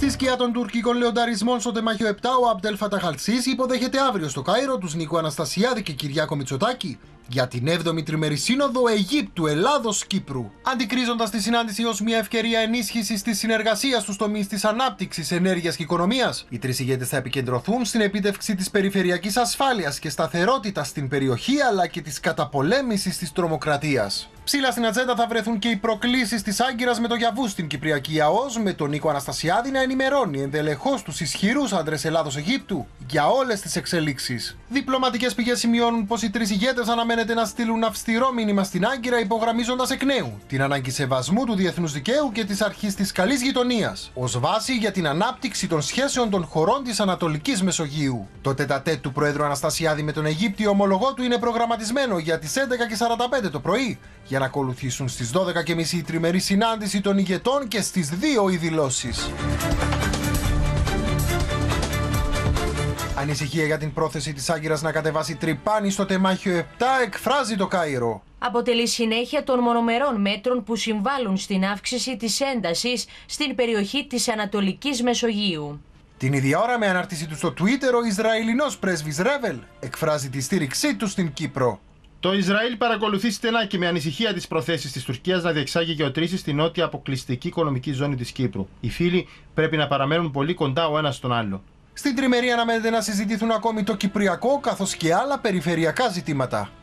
Στη σκιά των τουρκικών λεονταρισμών στο τεμάχιο 7, ο Αμπτέλ Φατάχ αλ-Σίσι υποδέχεται αύριο στο Κάιρο τους Νίκο Αναστασιάδη και Κυριάκο Μητσοτάκη για την 7η τριμερή σύνοδο Αιγύπτου, Ελλάδος, Κύπρου. Αντικρίζοντας τη συνάντηση ως μια ευκαιρία ενίσχυσης της συνεργασίας στους τομείς της ανάπτυξης, ενέργειας και οικονομίας, οι τρεις ηγέτες θα επικεντρωθούν στην επίτευξη της περιφερειακής ασφάλειας και σταθερότητας στην περιοχή αλλά και της καταπολέμησης της τρομοκρατίας. Ψηλά στην ατζέντα θα βρεθούν και οι προκλήσεις της Άγκυρας με το Γιαβού στην Κυπριακή ΑΟΣ, με τον Νίκο Αναστασιάδη να ενημερώνει ενδελεχώς τους ισχυρούς άντρες Ελλάδος-Αιγύπτου για όλες τις εξελίξεις. Διπλωματικές πηγές σημειώνουν πως οι τρεις ηγέτες αναμένεται να στείλουν αυστηρό μήνυμα στην Άγκυρα, υπογραμμίζοντας εκ νέου την ανάγκη σεβασμού του διεθνούς δικαίου και της αρχής της καλής γειτονίας, ως βάση για την ανάπτυξη των σχέσεων των χωρών της Ανατολικής Μεσογείου. Το τετατέτ του Προέδρου Αναστασιάδη με τον Αιγύπτιο ομολογό του είναι προγραμματισμένο για τις 11:45 το πρωί, για να ακολουθήσουν στις 12:30 η τριμερή συνάντηση των ηγετών και στις 2 οι δηλώσεις. Ανησυχία για την πρόθεση της Άγκυρας να κατεβάσει τρυπάνι στο τεμάχιο 7 εκφράζει το Κάιρο. Αποτελεί συνέχεια των μονομερών μέτρων που συμβάλλουν στην αύξηση της έντασης στην περιοχή της Ανατολικής Μεσογείου. Την ίδια ώρα, με ανάρτηση του στο Twitter, ο Ισραηλινός πρέσβης Ρέβελ εκφράζει τη στήριξή του στην Κύπρο. Το Ισραήλ παρακολουθεί στενά και με ανησυχία τις προθέσεις της Τουρκίας να διεξάγει γεωτρήσεις στη νότια αποκλειστική οικονομική ζώνη της Κύπρου. Οι φίλοι πρέπει να παραμένουν πολύ κοντά ο ένας στον άλλο. Στην τριμερή αναμένεται να συζητηθούν ακόμη το κυπριακό καθώς και άλλα περιφερειακά ζητήματα.